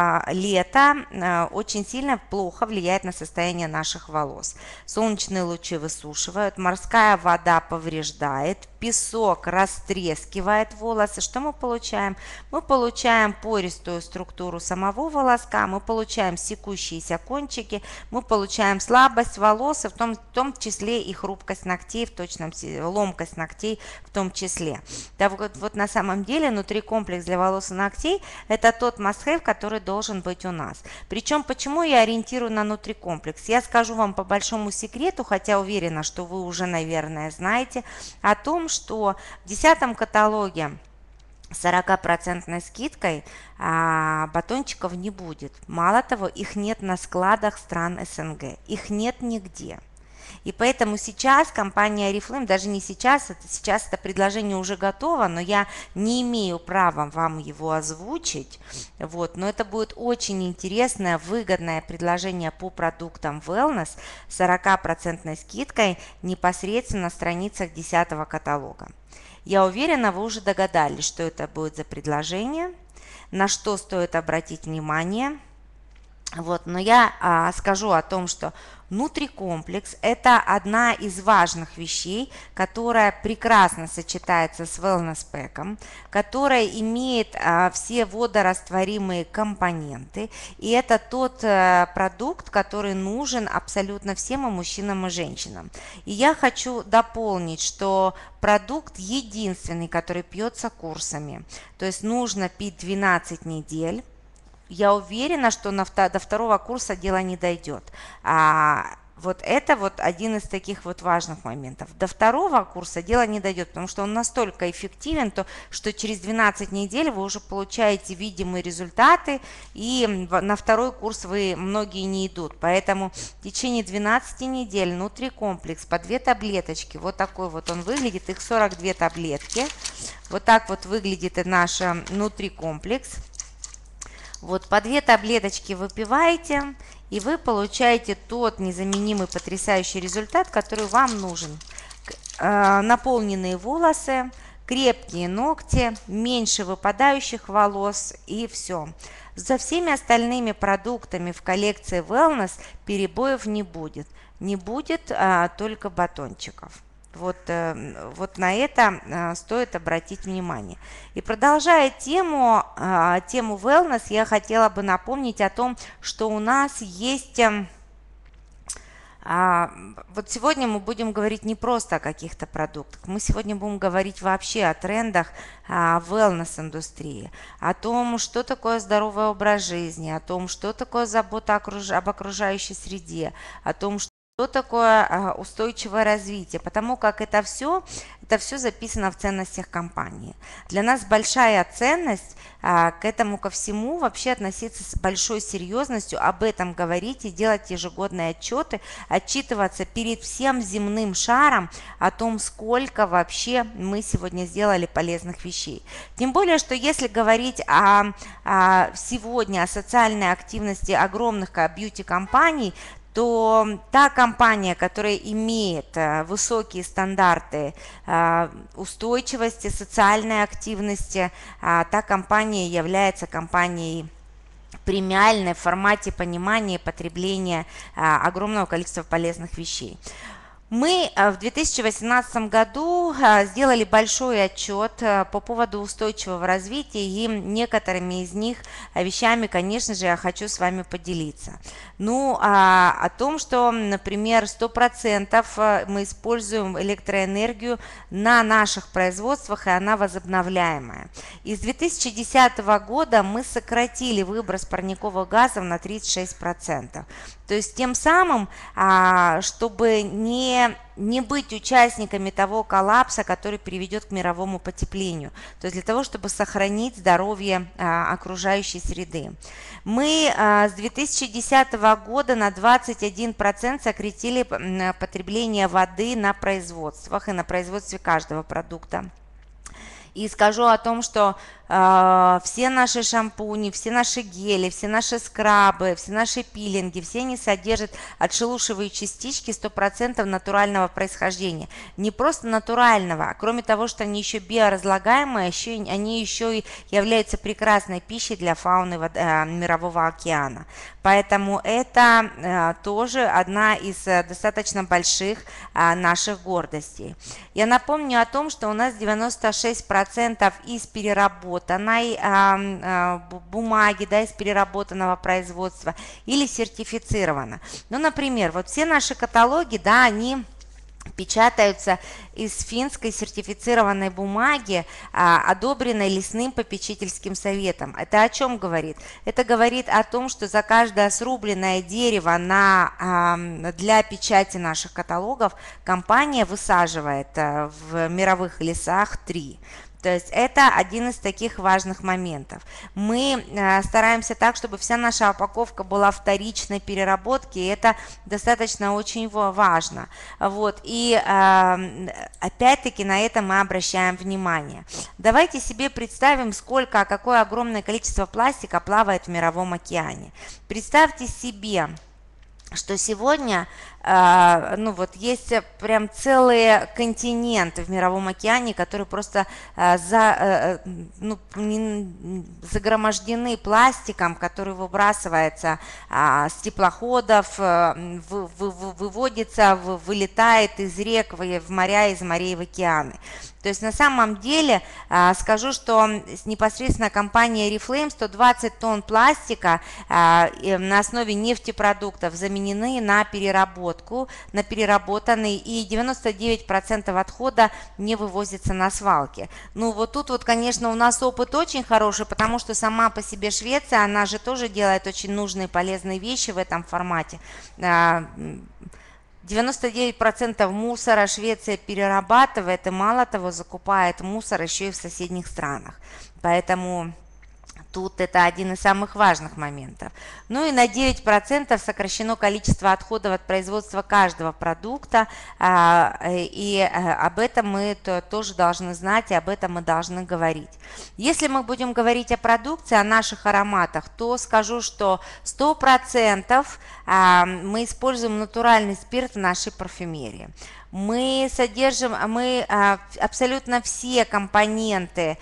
лето очень сильно плохо влияет на состояние наших волос. Солнечные лучи высушивают, морская вода повреждает, песок растрескивает волосы. Что мы получаем? Мы получаем пористую структуру самого волоска, мы получаем секущиеся кончики, мы получаем слабость волос, и в том, в том числе и хрупкость ногтей, в точном, ломкость ногтей в том числе. Да, вот, вот на самом деле нутрикомплекс для волос и ногтей – это тот must-have, который должен быть у нас. Причем, почему я ориентирую на нутрикомплекс? Я скажу вам по большому секрету, хотя уверена, что вы уже, наверное, знаете, о том, что в десятом каталоге сорокапроцентной скидкой а, батончиков не будет. Мало того, их нет на складах стран СНГ, их нет нигде. И поэтому сейчас компания Oriflame, даже не сейчас, это сейчас это предложение уже готово, но я не имею права вам его озвучить. Вот, но это будет очень интересное, выгодное предложение по продуктам Wellness с сорокапроцентной скидкой непосредственно на страницах десятого каталога. Я уверена, вы уже догадались, что это будет за предложение, на что стоит обратить внимание. Вот, но я а, скажу о том, что нутрикомплекс – это одна из важных вещей, которая прекрасно сочетается с wellness пэком, которая имеет а, все водорастворимые компоненты, и это тот а, продукт, который нужен абсолютно всем и мужчинам, и женщинам. И я хочу дополнить, что продукт единственный, который пьется курсами, то есть нужно пить двенадцать недель. Я уверена, что на, до второго курса дело не дойдет. А, вот это вот один из таких вот важных моментов. До второго курса дело не дойдет, потому что он настолько эффективен, то, что через двенадцать недель вы уже получаете видимые результаты, и на второй курс вы многие не идут. Поэтому в течение двенадцати недель нутрикомплекс по две таблеточки, вот такой вот он выглядит, их сорок две таблетки. Вот так вот выглядит и наш нутрикомплекс. Вот по две таблеточки выпиваете, и вы получаете тот незаменимый потрясающий результат, который вам нужен. Наполненные волосы, крепкие ногти, меньше выпадающих волос и все. За всеми остальными продуктами в коллекции Wellness перебоев не будет. Не будет а, только батончиков. Вот, вот на это стоит обратить внимание. И продолжая тему, тему wellness, я хотела бы напомнить о том, что у нас есть... Вот сегодня мы будем говорить не просто о каких-то продуктах, мы сегодня будем говорить вообще о трендах wellness-индустрии, о том, что такое здоровый образ жизни, о том, что такое забота об окружающей среде, о том, что Что такое устойчивое развитие? Потому как это все, это все записано в ценностях компании. Для нас большая ценность к этому ко всему вообще относиться с большой серьезностью, об этом говорить и делать ежегодные отчеты, отчитываться перед всем земным шаром о том, сколько вообще мы сегодня сделали полезных вещей. Тем более, что если говорить о, о сегодня о социальной активности огромных бьюти-компаний, то та компания, которая имеет высокие стандарты устойчивости, социальной активности, та компания является компанией премиальной в формате понимания и потребления огромного количества полезных вещей. Мы в две тысячи восемнадцатом году сделали большой отчет по поводу устойчивого развития, и некоторыми из них вещами, конечно же, я хочу с вами поделиться. Ну, о том, что, например, сто процентов мы используем электроэнергию на наших производствах, и она возобновляемая. И с две тысячи десятого года мы сократили выброс парниковых газов на тридцать шесть процентов. То есть тем самым, чтобы не, не быть участниками того коллапса, который приведет к мировому потеплению, то есть для того, чтобы сохранить здоровье окружающей среды. Мы с две тысячи десятого года на двадцать один процент сократили потребление воды на производствах и на производстве каждого продукта. И скажу о том, что э, все наши шампуни, все наши гели, все наши скрабы, все наши пилинги, все они содержат отшелушивающие частички сто процентов натурального происхождения. Не просто натурального, а кроме того, что они еще биоразлагаемые, еще, они еще и являются прекрасной пищей для фауны э, Мирового океана. Поэтому это э, тоже одна из э, достаточно больших э, наших гордостей. Я напомню о том, что у нас девяносто шесть процентов из переработанной э, э, бумаги, да, из переработанного производства или сертифицировано. Ну, например, вот все наши каталоги, да, они печатаются из финской сертифицированной бумаги, а, одобренной лесным попечительским советом. Это о чем говорит? Это говорит о том, что за каждое срубленное дерево на, а, для печати наших каталогов компания высаживает а, в мировых лесах три. То есть это один из таких важных моментов. Мы э, стараемся так, чтобы вся наша упаковка была вторичной переработки, и это достаточно очень важно. Вот. И э, опять-таки на это мы обращаем внимание. Давайте себе представим, сколько, какое огромное количество пластика плавает в Мировом океане. Представьте себе, что сегодня ну вот есть прям целые континенты в Мировом океане, которые просто за, ну, загромождены пластиком, который выбрасывается с теплоходов, выводится, вылетает из рек в моря, из морей в океаны. То есть на самом деле скажу, что непосредственно компания Oriflame сто двадцать тонн пластика на основе нефтепродуктов заменены на переработку, на переработанный, и девяносто девять процентов отхода не вывозится на свалки. Ну вот тут вот, конечно, у нас опыт очень хороший, потому что сама по себе Швеция, она же тоже делает очень нужные полезные вещи в этом формате. девяносто девять процентов мусора Швеция перерабатывает, и мало того, закупает мусор еще и в соседних странах. Поэтому тут это один из самых важных моментов. Ну и на девять процентов сокращено количество отходов от производства каждого продукта, и об этом мы тоже должны знать, и об этом мы должны говорить. Если мы будем говорить о продукции, о наших ароматах, то скажу, что сто процентов мы используем натуральный спирт в нашей парфюмерии. Мы содержим, мы абсолютно все компоненты,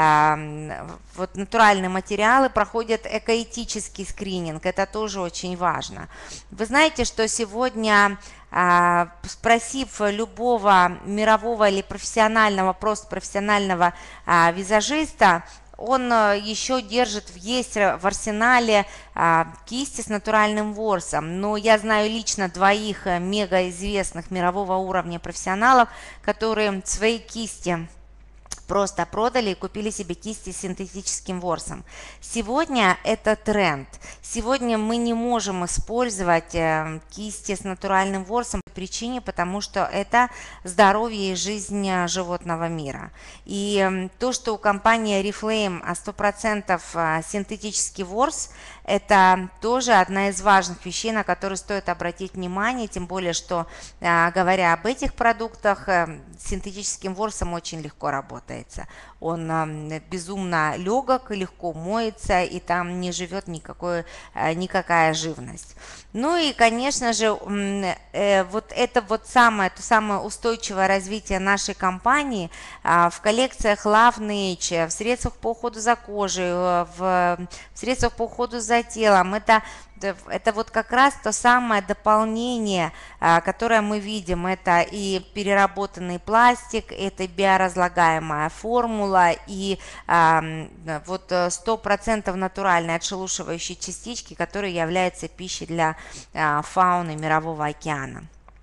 вот натуральные материалы проходят экоэтический скрининг, это тоже очень важно. Вы знаете, что сегодня, спросив любого мирового или профессионального, просто профессионального визажиста, он еще держит, есть в арсенале а, кисти с натуральным ворсом. Но я знаю лично двоих мега известных мирового уровня профессионалов, которые свои кисти просто продали и купили себе кисти с синтетическим ворсом. Сегодня это тренд. Сегодня мы не можем использовать э, кисти с натуральным ворсом по причине, потому что это здоровье и жизнь животного мира. И э, то, что у компании Oriflame сто процентов синтетический ворс, это тоже одна из важных вещей, на которые стоит обратить внимание, тем более, что, э, говоря об этих продуктах, э, синтетическим ворсом очень легко работает. Он э, безумно легок, легко моется, и там не живет никакой, э, никакая живность. Ну и, конечно же, э, вот это вот самое, то самое устойчивое развитие нашей компании э, в коллекциях Love Nature, в средствах по уходу за кожей, в, в средствах по уходу за телом. Это Это вот как раз то самое дополнение, которое мы видим. Это и переработанный пластик, это биоразлагаемая формула, и вот сто процентов натуральные отшелушивающие частички, которые являются пищей для фауны Мирового океана.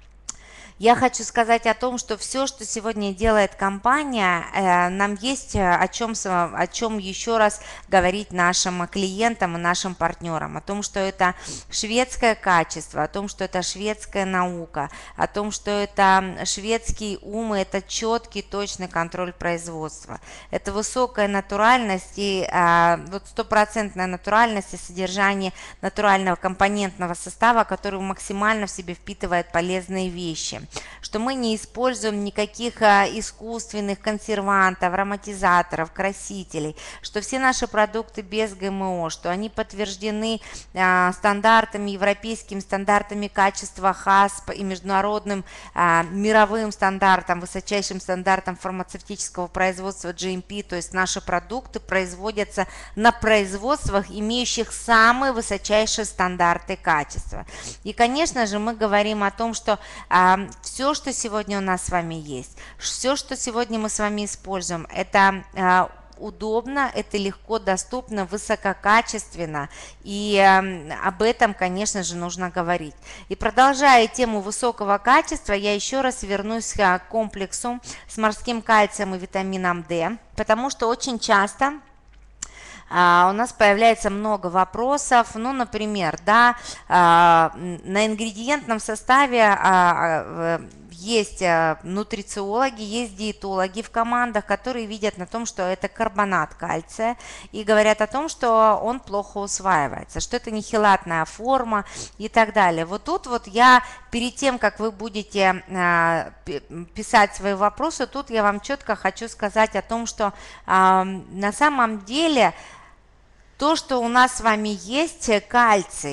Я хочу сказать о том, что все, что сегодня делает компания, э, нам есть о чем, о чем еще раз говорить нашим клиентам и нашим партнерам. О том, что это шведское качество, о том, что это шведская наука, о том, что это шведский ум, и это четкий, точный контроль производства. Это высокая натуральность и э, вот стопроцентная натуральность и содержание натурального компонентного состава, который максимально в себе впитывает полезные вещи. Что мы не используем никаких а, искусственных консервантов, ароматизаторов, красителей, что все наши продукты без ГМО, что они подтверждены а, стандартами, европейскими стандартами качества хасп и международным а, мировым стандартом, высочайшим стандартом фармацевтического производства джи эм пи, то есть наши продукты производятся на производствах, имеющих самые высочайшие стандарты качества. И, конечно же, мы говорим о том, что а, все, что сегодня у нас с вами есть, все, что сегодня мы с вами используем, это э, удобно, это легко доступно, высококачественно, и э, об этом, конечно же, нужно говорить. И продолжая тему высокого качества, я еще раз вернусь к комплексу с морским кальцием и витамином D, потому что очень часто Uh, у нас появляется много вопросов, ну, например, да, uh, на ингредиентном составе uh, есть uh, нутрициологи, есть диетологи в командах, которые видят на том, что это карбонат кальция, и говорят о том, что он плохо усваивается, что это не хелатная форма и так далее. Вот тут вот я, перед тем, как вы будете uh, писать свои вопросы, тут я вам четко хочу сказать о том, что uh, на самом деле то, что у нас с вами есть кальций,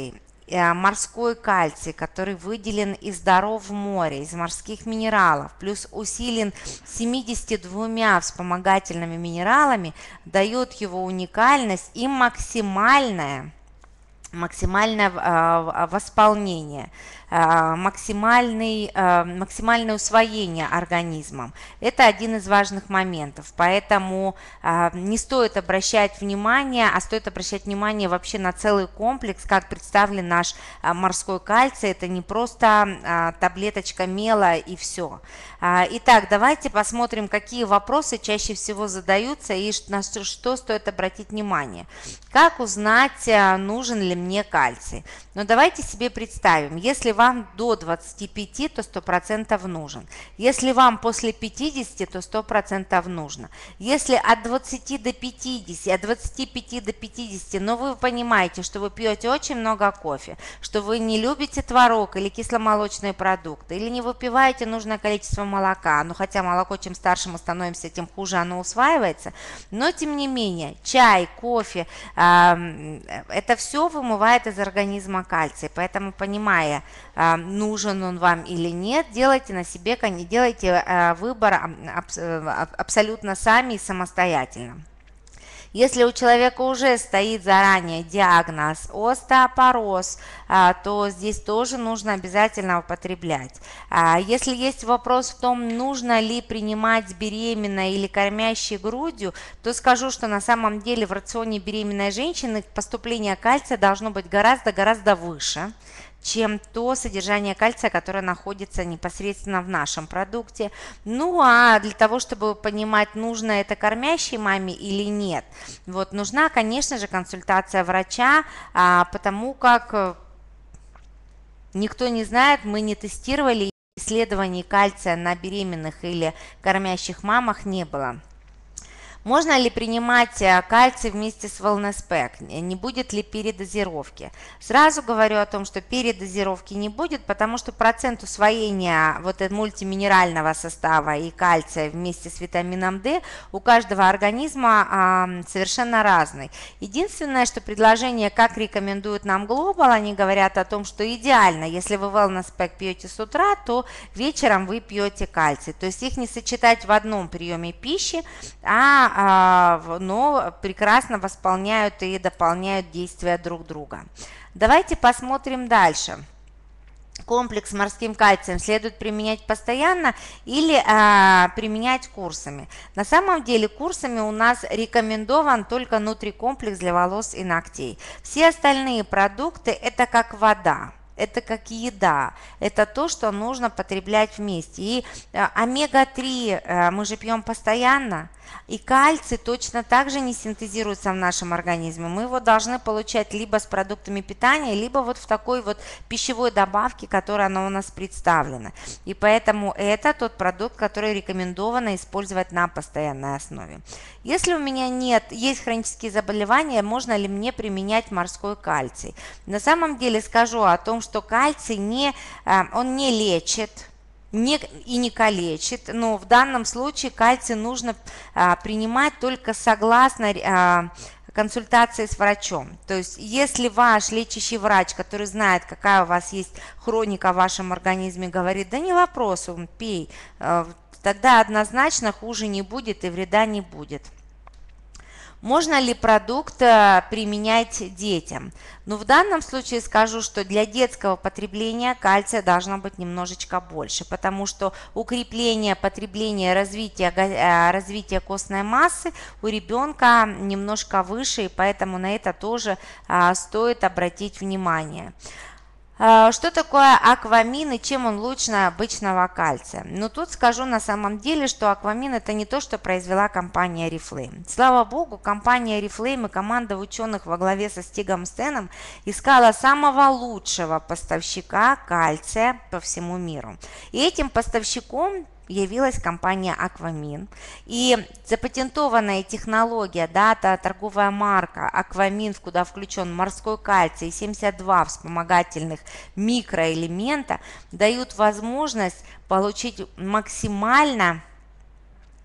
морской кальций, который выделен из даров в море, из морских минералов, плюс усилен семьюдесятью двумя вспомогательными минералами, дает его уникальность и максимальное, максимальное восполнение, максимальный, максимальное усвоение организмом. Это один из важных моментов, поэтому не стоит обращать внимание, а стоит обращать внимание вообще на целый комплекс, как представлен наш морской кальций. Это не просто таблеточка мела и все. Итак, давайте посмотрим, какие вопросы чаще всего задаются и на что стоит обратить внимание. Как узнать, нужен ли мне кальций? Но давайте себе представим, если вам до двадцати пяти, то сто процентов нужен. Если вам после пятидесяти, то сто процентов нужно. Если от двадцати до пятидесяти, от двадцати пяти до пятидесяти, но вы понимаете, что вы пьете очень много кофе, что вы не любите творог или кисломолочные продукты, или не выпиваете нужное количество молока, ну хотя молоко, чем старше мы становимся, тем хуже оно усваивается, но тем не менее чай, кофе, э, это все вымывает из организма кальций, поэтому, понимая, э, нужен он вам или нет, делайте на себе, делайте э, выбор э, абсолютно сами и самостоятельно. Если у человека уже стоит заранее диагноз остеопороз, то здесь тоже нужно обязательно употреблять. Если есть вопрос в том, нужно ли принимать беременной или кормящей грудью, то скажу, что на самом деле в рационе беременной женщины поступление кальция должно быть гораздо-гораздо выше, чем то содержание кальция, которое находится непосредственно в нашем продукте. Ну а для того, чтобы понимать, нужно это кормящей маме или нет, вот нужна, конечно же, консультация врача, а, потому как никто не знает, мы не тестировали, исследований кальция на беременных или кормящих мамах не было. Можно ли принимать кальций вместе с Wellness Pack? Не будет ли передозировки? Сразу говорю о том, что передозировки не будет, потому что процент усвоения вот этого мультиминерального состава и кальция вместе с витамином D у каждого организма а, совершенно разный. Единственное, что предложение, как рекомендуют нам Global, они говорят о том, что идеально, если вы Wellness Pack пьете с утра, то вечером вы пьете кальций. То есть их не сочетать в одном приеме пищи, а но прекрасно восполняют и дополняют действия друг друга. Давайте посмотрим дальше. Комплекс с морским кальцием следует применять постоянно или а, применять курсами. На самом деле курсами у нас рекомендован только нутрикомплекс для волос и ногтей. Все остальные продукты это как вода. Это как еда, это то, что нужно потреблять вместе. И омега три мы же пьем постоянно, и кальций точно так же не синтезируется в нашем организме. Мы его должны получать либо с продуктами питания, либо вот в такой вот пищевой добавке, которая она у нас представлена. И поэтому это тот продукт, который рекомендовано использовать на постоянной основе. Если у меня нет, есть хронические заболевания, можно ли мне применять морской кальций? На самом деле скажу о том, что кальций не, он не лечит, Не, и не калечит, но в данном случае кальций нужно а, принимать только согласно а, консультации с врачом. То есть если ваш лечащий врач, который знает, какая у вас есть хроника в вашем организме, говорит, да не вопрос, пей, а, тогда однозначно хуже не будет и вреда не будет. Можно ли продукт применять детям? Ну, в данном случае скажу, что для детского потребления кальция должно быть немножечко больше, потому что укрепление, потребление, развитие, развитие костной массы у ребенка немножко выше, и поэтому на это тоже а, стоит обратить внимание. Что такое аквамин и чем он лучше обычного кальция? Ну, тут скажу на самом деле, что аквамин это не то, что произвела компания Oriflame. Слава богу, компания Oriflame и команда ученых во главе со Стигом Стеном искала самого лучшего поставщика кальция по всему миру. И этим поставщиком явилась компания Аквамин. И запатентованная технология, дата, торговая марка Аквамин, куда включен морской кальций и семьдесят два вспомогательных микроэлемента, дают возможность получить максимально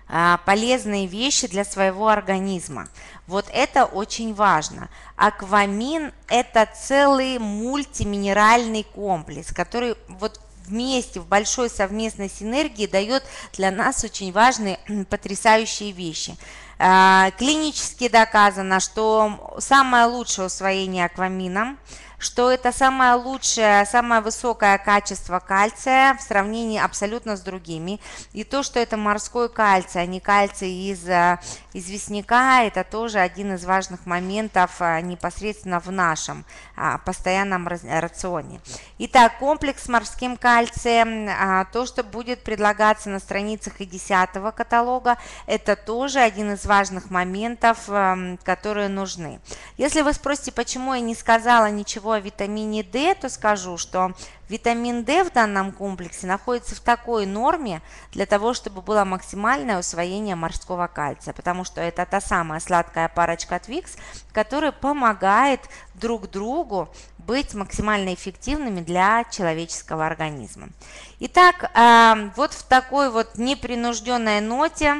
а, полезные вещи для своего организма. Вот это очень важно. Аквамин – это целый мультиминеральный комплекс, который вот вместе, в большой совместной синергии дает для нас очень важные, потрясающие вещи. А, клинически доказано, что самое лучшее усвоение аквамином, что это самое лучшее, самое высокое качество кальция в сравнении абсолютно с другими. И то, что это морской кальций, а не кальций из известняка, это тоже один из важных моментов непосредственно в нашем постоянном рационе. Итак, комплекс с морским кальцием, то, что будет предлагаться на страницах и десятого каталога, это тоже один из важных моментов, которые нужны. Если вы спросите, почему я не сказала ничего о витамине D, то скажу, что витамин D в данном комплексе находится в такой норме для того, чтобы было максимальное усвоение морского кальция, потому что это та самая сладкая парочка Twix, которая помогает друг другу быть максимально эффективными для человеческого организма. Итак, вот в такой вот непринужденной ноте,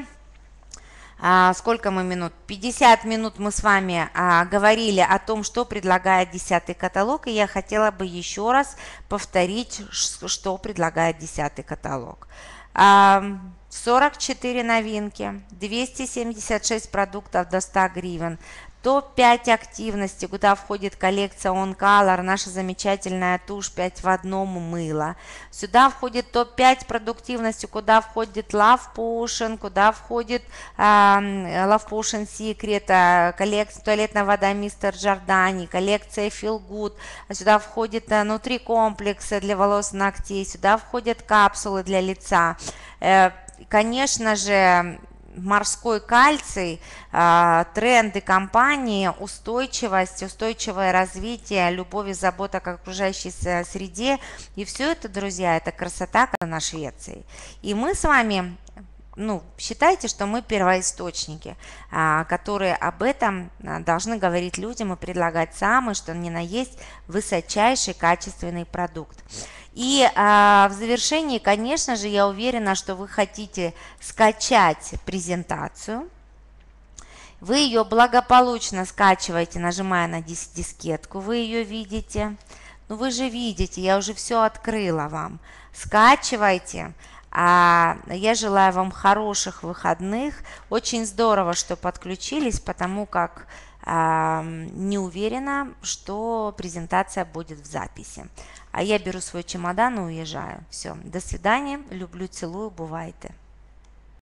А, сколько мы минут? пятьдесят минут мы с вами а, говорили о том, что предлагает десятый каталог, и я хотела бы еще раз повторить, что предлагает десятый каталог. А, сорок четыре новинки, двести семьдесят шесть продуктов до ста гривен, топ пять активностей, куда входит коллекция On Color, наша замечательная тушь пять в одном мыло. Сюда входит топ пять продуктивности, куда входит Love Potion, куда входит э, Love Potion Secret, э, коллекция туалетная вода мистер Джордани, коллекция Feel Good. Сюда входит э, нутрикомплексы для волос и ногтей, сюда входят капсулы для лица. Э, конечно же, морской кальций, тренды компании, устойчивость, устойчивое развитие, любовь и забота к окружающей среде. И все это, друзья, это красота на Швеции. И мы с вами, ну, считайте, что мы первоисточники, которые об этом должны говорить людям и предлагать самый, что ни на есть, высочайший качественный продукт. И а, в завершении, конечно же, я уверена, что вы хотите скачать презентацию. Вы ее благополучно скачиваете, нажимая на дис дискетку, вы ее видите. Ну вы же видите, я уже все открыла вам. Скачивайте. А я желаю вам хороших выходных. Очень здорово, что подключились, потому как а, не уверена, что презентация будет в записи. А я беру свой чемодан и уезжаю. Все, до свидания, люблю, целую, бывайте.